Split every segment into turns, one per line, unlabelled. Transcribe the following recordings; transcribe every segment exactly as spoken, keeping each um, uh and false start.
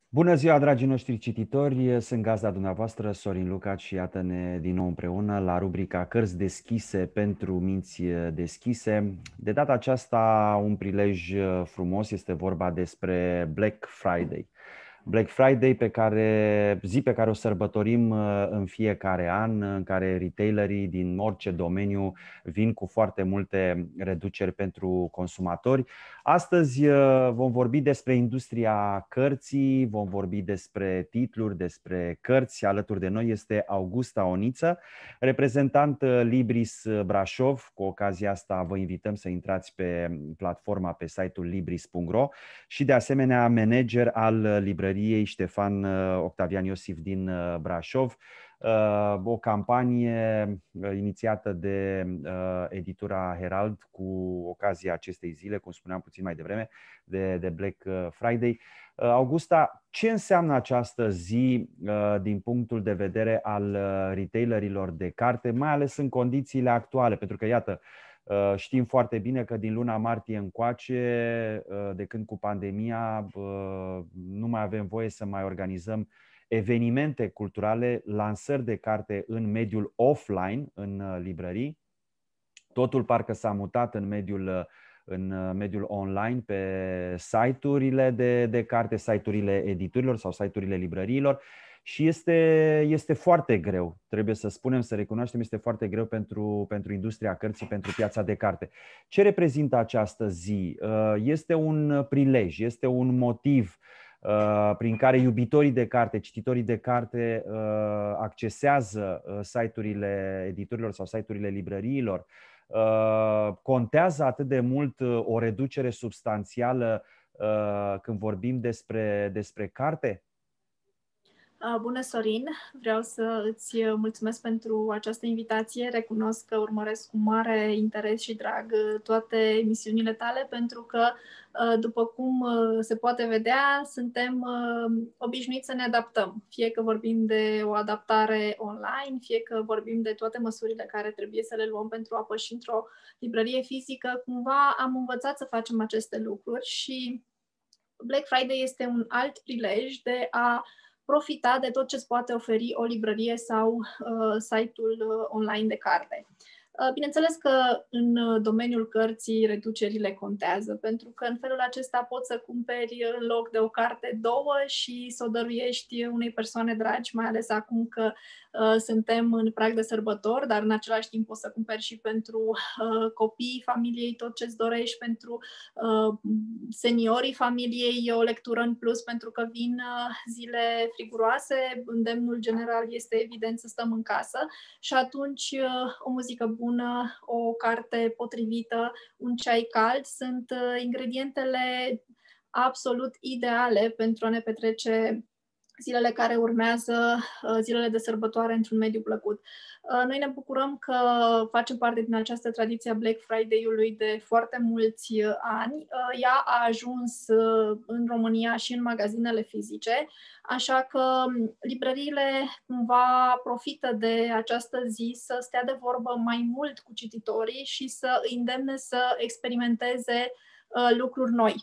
Bună ziua, dragii noștri cititori! Sunt gazda dumneavoastră, Sorin Lucaci, și iată-ne din nou împreună la rubrica Cărți deschise pentru minți deschise. De data aceasta, un prilej frumos, este vorba despre Black Friday. Black Friday, pe care, zi pe care o sărbătorim în fiecare an, în care retailerii din orice domeniu vin cu foarte multe reduceri pentru consumatori. Astăzi vom vorbi despre industria cărții, vom vorbi despre titluri, despre cărți. Alături de noi este Augusta Oniță, reprezentant Libris Brașov. Cu ocazia asta vă invităm să intrați pe platforma, pe site-ul libris punct ro și de asemenea manager al librăriei Ștefan Octavian Iosif din Brașov. O campanie inițiată de editura Herald cu ocazia acestei zile, cum spuneam puțin mai devreme, de, de Black Friday. Augusta, ce înseamnă această zi din punctul de vedere al retailerilor de carte, mai ales în condițiile actuale? Pentru că, iată, știm foarte bine că din luna martie încoace, de când cu pandemia, nu mai avem voie să mai organizăm evenimente culturale, lansări de carte în mediul offline, în librării. Totul parcă s-a mutat în mediul, în mediul online, pe site-urile de, de carte, site-urile editurilor sau site-urile librăriilor. Și este, este foarte greu, trebuie să spunem, să recunoaștem, este foarte greu pentru, pentru industria cărții, pentru piața de carte. Ce reprezintă această zi? Este un prilej, este un motiv prin care iubitorii de carte, cititorii de carte accesează site-urile editurilor sau site-urile librăriilor. Contează atât de mult o reducere substanțială când vorbim despre, despre carte?
Bună, Sorin! Vreau să îți mulțumesc pentru această invitație. Recunosc că urmăresc cu mare interes și drag toate emisiunile tale, pentru că, după cum se poate vedea, suntem obișnuiți să ne adaptăm. Fie că vorbim de o adaptare online, fie că vorbim de toate măsurile care trebuie să le luăm pentru a păși într-o librărie fizică, cumva am învățat să facem aceste lucruri și Black Friday este un alt prilej de a profita de tot ce îți poate oferi o librărie sau uh, site-ul uh, online de carte. Uh, bineînțeles că în domeniul cărții reducerile contează, pentru că în felul acesta poți să cumperi în loc de o carte două și să o dăruiești unei persoane dragi, mai ales acum că uh, suntem în prag de sărbători, dar în același timp poți să cumperi și pentru uh, copiii familiei tot ce-ți dorești, pentru uh, seniorii familiei o lectură în plus, pentru că vin uh, zile friguroase, îndemnul general este evident să stăm în casă și atunci uh, o muzică bună, o carte potrivită, un ceai cald sunt ingredientele absolut ideale pentru a ne petrece zilele care urmează, zilele de sărbătoare, într-un mediu plăcut. Noi ne bucurăm că facem parte din această tradiție a Black Friday-ului de foarte mulți ani. Ea a ajuns în România și în magazinele fizice, așa că librăriile cumva profită de această zi să stea de vorbă mai mult cu cititorii și să îi îndemne să experimenteze lucruri noi.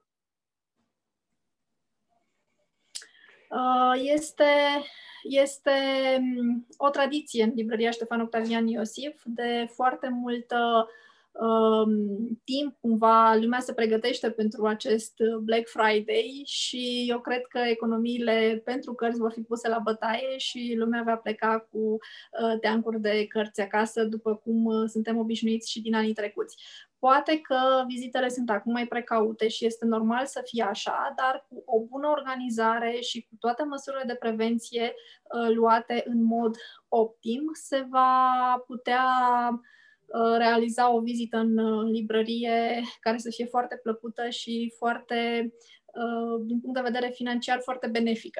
Este, este o tradiție în librăria Ștefan Octavian Iosif. De foarte mult uh, timp, cumva, lumea se pregătește pentru acest Black Friday și eu cred că economiile pentru cărți vor fi puse la bătaie și lumea va pleca cu uh, teancuri de cărți acasă, după cum uh, suntem obișnuiți și din anii trecuți. Poate că vizitele sunt acum mai precaute și este normal să fie așa, dar cu o bună organizare și cu toate măsurile de prevenție uh, luate în mod optim, se va putea uh, realiza o vizită în uh, librărie care să fie foarte plăcută și foarte, uh, din punct de vedere financiar, foarte benefică.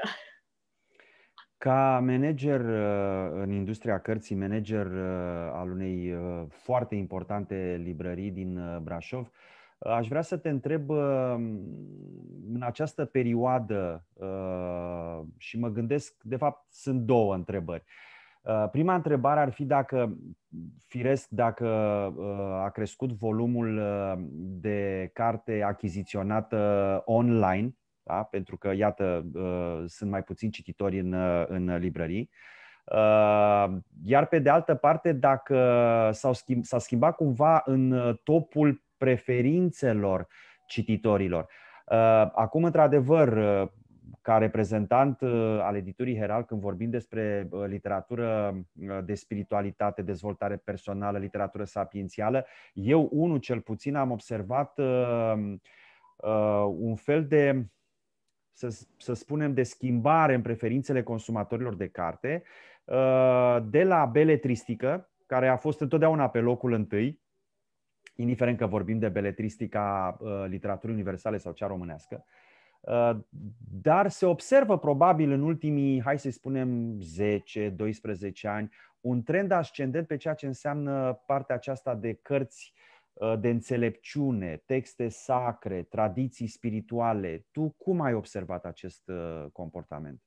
Ca manager în industria cărții, manager al unei foarte importante librării din Brașov, aș vrea să te întreb, în această perioadă, și mă gândesc, de fapt sunt două întrebări. Prima întrebare ar fi dacă, firesc, dacă a crescut volumul de carte achiziționată online da? Pentru că, iată, sunt mai puțini cititori în, în librării. Iar pe de altă parte, dacă s-au schimb, s-a schimbat cumva în topul preferințelor cititorilor. Acum, într-adevăr, ca reprezentant al editurii Herald, când vorbim despre literatură de spiritualitate, dezvoltare personală, literatură sapiențială, eu, unul cel puțin, am observat un fel de, să, să spunem, de schimbare în preferințele consumatorilor de carte, de la beletristică, care a fost întotdeauna pe locul întâi, indiferent că vorbim de beletristica literaturii universale sau cea românească, dar se observă probabil în ultimii, hai să spunem, zece doisprezece ani, un trend ascendent pe ceea ce înseamnă partea aceasta de cărți de înțelepciune, texte sacre, tradiții spirituale. Tu cum ai observat acest comportament?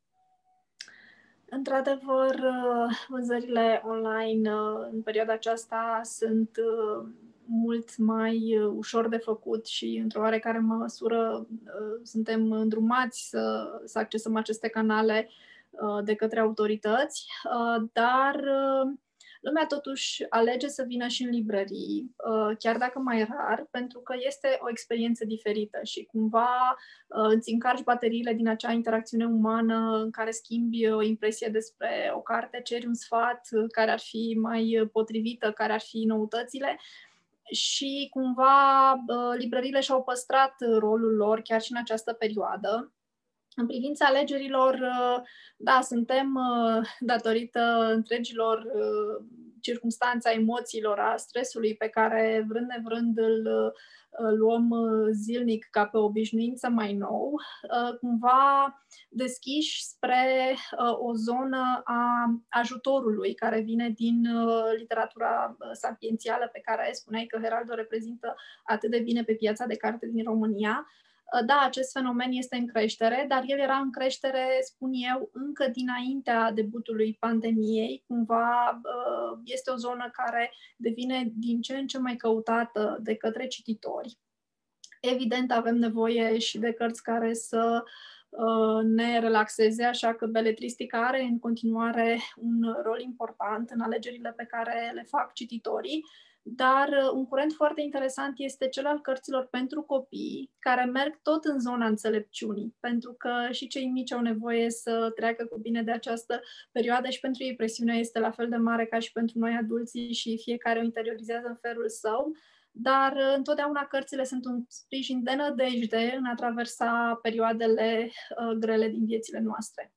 Într-adevăr, vânzările online în perioada aceasta sunt mult mai ușor de făcut și, într-o oarecare măsură, suntem îndrumați să, să accesăm aceste canale de către autorități, dar lumea totuși alege să vină și în librării, chiar dacă mai rar, pentru că este o experiență diferită și cumva îți încarci bateriile din acea interacțiune umană în care schimbi o impresie despre o carte, ceri un sfat care ar fi mai potrivită, care ar fi noutățile. Și cumva librăriile și-au păstrat rolul lor chiar și în această perioadă. În privința alegerilor, da, suntem, datorită întregilor circumstanțe, a emoțiilor, a stresului pe care, vrând nevrând, îl luăm zilnic ca pe o obișnuință mai nou, cumva deschiși spre o zonă a ajutorului care vine din literatura sapiențială pe care spuneai că Herald o reprezintă atât de bine pe piața de carte din România. Da, acest fenomen este în creștere, dar el era în creștere, spun eu, încă dinaintea debutului pandemiei. Cumva este o zonă care devine din ce în ce mai căutată de către cititori. Evident, avem nevoie și de cărți care să ne relaxeze, așa că beletristica are în continuare un rol important în alegerile pe care le fac cititorii. Dar un curent foarte interesant este cel al cărților pentru copii, care merg tot în zona înțelepciunii, pentru că și cei mici au nevoie să treacă cu bine de această perioadă și pentru ei presiunea este la fel de mare ca și pentru noi adulții și fiecare o interiorizează în felul său, dar întotdeauna cărțile sunt un sprijin de nădejde în a traversa perioadele grele din viețile noastre.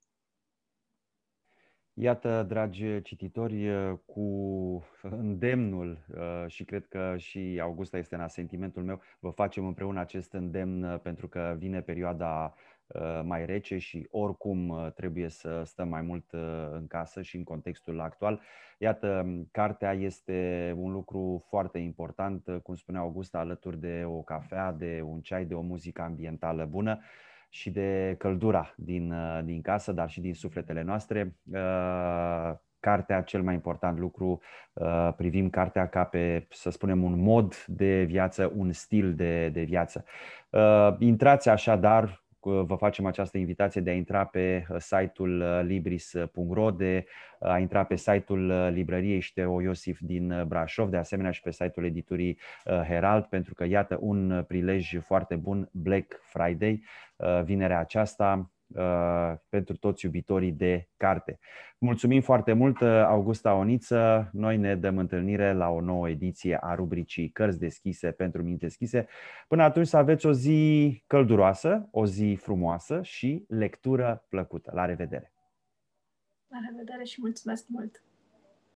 Iată, dragi cititori, cu îndemnul, și cred că și Augusta este în asentimentul meu, vă facem împreună acest îndemn pentru că vine perioada mai rece și oricum trebuie să stăm mai mult în casă și în contextul actual. Iată, cartea este un lucru foarte important, cum spunea Augusta, alături de o cafea, de un ceai, de o muzică ambientală bună și de căldura din, din casă, dar și din sufletele noastre. Cartea, cel mai important lucru, privim cartea ca pe, să spunem, un mod de viață, un stil de, de viață. Intrați așadar, vă facem această invitație de a intra pe site-ul libris punct ro, de a intra pe site-ul librăriei Șteo Iosif din Brașov, de asemenea și pe site-ul editurii Herald, pentru că iată un prilej foarte bun, Black Friday, vinerea aceasta, pentru toți iubitorii de carte. Mulțumim foarte mult, Augusta Oniță. Noi ne dăm întâlnire la o nouă ediție a rubricii Cărți deschise pentru minți deschise. Până atunci să aveți o zi călduroasă, o zi frumoasă și lectură plăcută. La revedere!
La revedere și mulțumesc mult!